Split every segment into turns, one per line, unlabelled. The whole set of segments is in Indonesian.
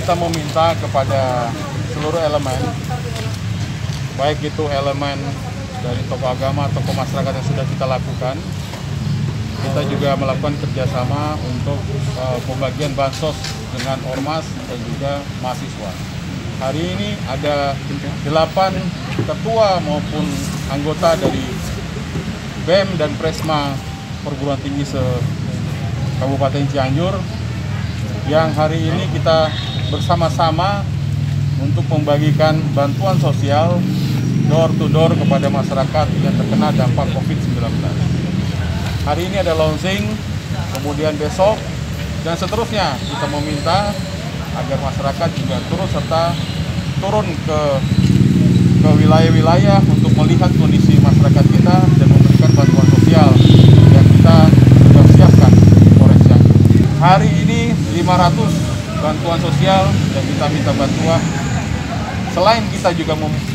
kita meminta kepada seluruh elemen, baik itu elemen dari tokoh agama, tokoh masyarakat yang sudah kita lakukan. Kita juga melakukan kerjasama untuk pembagian bansos dengan ormas dan juga mahasiswa. Hari ini ada 8 ketua maupun anggota dari BEM dan Presma perguruan tinggi se-Kabupaten Cianjur yang hari ini kita bersama-sama untuk membagikan bantuan sosial door to door kepada masyarakat yang terkena dampak COVID-19. Hari ini ada launching, kemudian besok dan seterusnya kita meminta agar masyarakat juga turun ke wilayah-wilayah untuk melihat kondisi masyarakat kita dan memberikan bantuan sosial yang kita sudah siapkan Polres Cianjur. Hari ini 500 bantuan sosial yang kita minta bantuan. Selain kita juga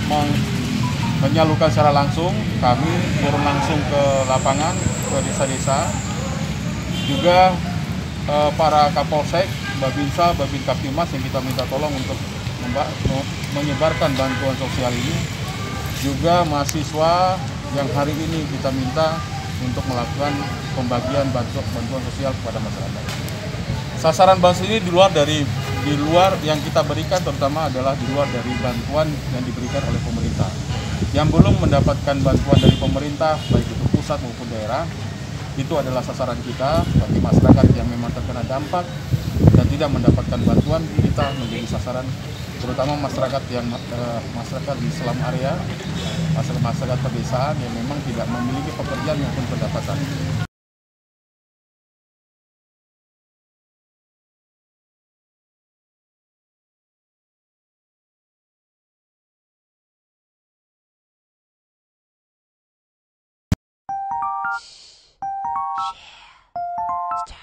menyalurkan secara langsung, kami turun langsung ke lapangan, ke desa-desa, juga para Kapolsek, Babinsa, Babin Kaptimas yang kita minta tolong untuk menyebarkan bantuan sosial ini. Juga mahasiswa yang hari ini kita minta untuk melakukan pembagian bantuan sosial kepada masyarakat. Sasaran bansos ini di luar yang kita berikan, terutama adalah di luar dari bantuan yang diberikan oleh pemerintah. Yang belum mendapatkan bantuan dari pemerintah, baik itu pusat maupun daerah, itu adalah sasaran kita. Bagi masyarakat yang memang terkena dampak dan tidak mendapatkan bantuan, kita menjadi sasaran, terutama masyarakat masyarakat di slum area, masyarakat pedesaan yang memang tidak memiliki pekerjaan maupun pendapatan.
Share.